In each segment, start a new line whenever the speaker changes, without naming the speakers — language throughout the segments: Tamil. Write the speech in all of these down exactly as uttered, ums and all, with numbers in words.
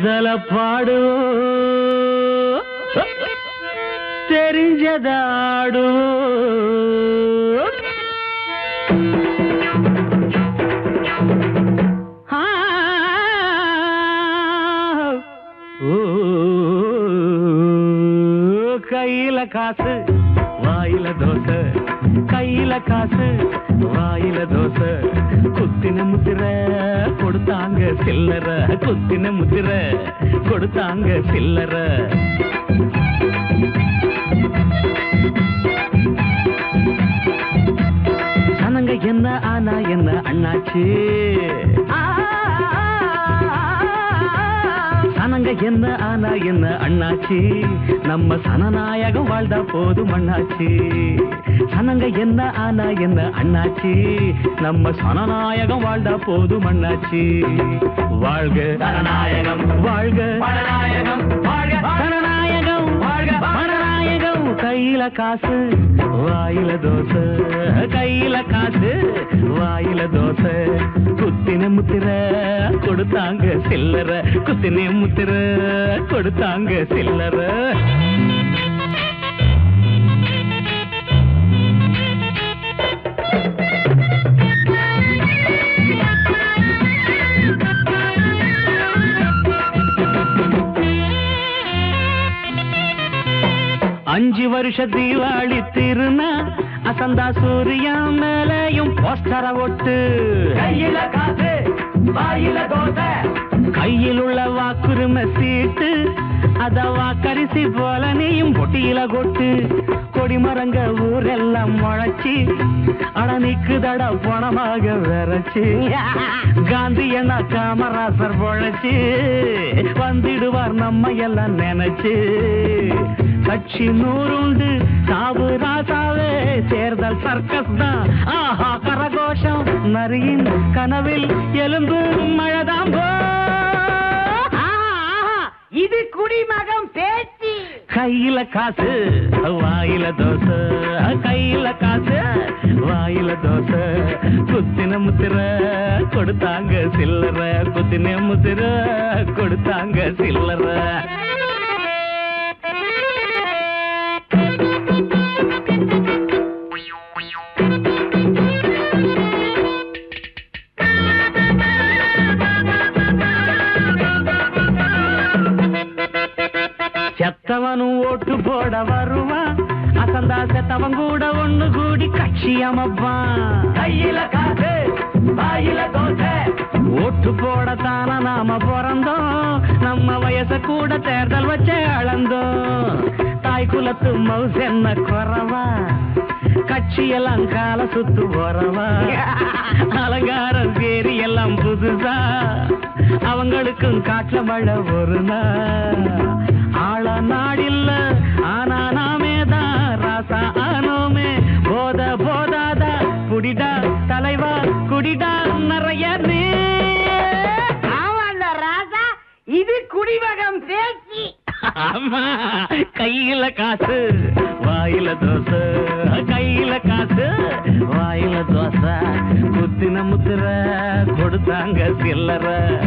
தெரிஞ்சதல பாடு தெரிஞ்சதாடு கையில காசு வாயில தோசை கையில காசு வாயில தோசை குத்தின முத்திர கொடுத்தாங்க சில்லற குத்தின முத்திர கொடுத்தாங்க சில்லற சனங்க என்ன ஆனா என்ன அண்ணாச்சு சனங்க என்ன ஆனா என்ன அண்ணாச்சி நம்ம சனநாயகம் வாழ்ந்தா போதும் அண்ணாச்சி சனங்க என்ன ஆனா என்ன அண்ணாச்சி நம்ம சனநாயகம் வாழ்ந்தா போதும் அண்ணாச்சி வாழ்க சனநாயகம் வாழ்க பணநாயகம் வாழ்க சனநாயகம் வாழ்க பணநாயகம் கையில காசு வாயில தோசை கையில காசு வாயில தோசை குத்தின முத்திர கொடுத்தாங்க சில்லற குத்தின முத்திர கொடுத்தாங்க சில்லற அஞ்சு வருஷ தீபாவளி திருநா அசந்தா சூரியா மேலையும் போஸ்டர ஒட்டு கையில காசு வாயில தோசை கையில் உள்ள வாக்குரிமை சீட்டு அத வாக்கரிசி போல நீயும் பொட்டியில கொட்டு கொடிமரங்க ஊரெல்லாம் முளைச்சி அடனிக்கு தட பணமாக விரைச்சி காந்தி என்ன காமராசர் பொழைச்சி வந்திடுவார் நம்ம எல்லாம் நினைச்சு கட்சி நூறுண்டு சாவு ராசாவே தேர்தல் சர்க்கஸ் தான் ஆஹா கரகோஷம் நரியின் கனவில் எலும்பு மழைதாம்போ
இது குடிமகம் பேச்சு
கையில காசு வாயில தோசை கையில காசு வாயில தோசை குத்தின முத்திர கொடுத்தாங்க சில்லற குத்தின முத்திர கொடுத்தாங்க சில்லற செத்தவனும் ஓட்டு போட வருவான் அசந்தா செத்தவன் கூட ஒண்ணு கூடி கட்சி அமைப்பான் கையில காசு வாயில தோசை ஓட்டு போடத்தான நாம பிறந்தோம் நம்ம வயச கூட தேர்தல் வச்ச அளந்தோம் தாய் குலத்து மவுஸ் என்ன குறவா கட்சியெல்லாம் கால சுத்து போறவா அலங்காரம் சேரி எல்லாம் புதுசா அவங்களுக்கும் காட்டுல மழை ஒரு நாள் ஆள நாடில்ல ஆனா நாமே தான் ராசா ஆனோமே போத போதாதா குடிடா தலைவா குடிடா நிறைய
ராசா இது குடிமகம் பேச்சு
ஆமா கையில காசு வாயில தோசை கையில காசு வாயில தோசை குத்தின முத்திர கொடுத்தாங்க சில்லற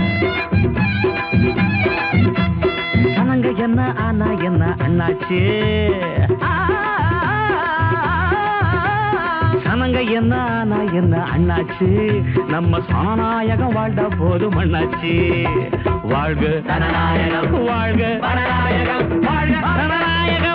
சனங்க என்ன ஆனா என்ன அண்ணாச்சு சனங்க என்ன ஆனா என்ன அண்ணாச்சு நம்ம சனநாயகம் வாழ்ந்தா போதும் அண்ணாச்சு வாழ்க சனநாயகம் வாழ்க பணநாயகம் வாழ்க சனநாயகம்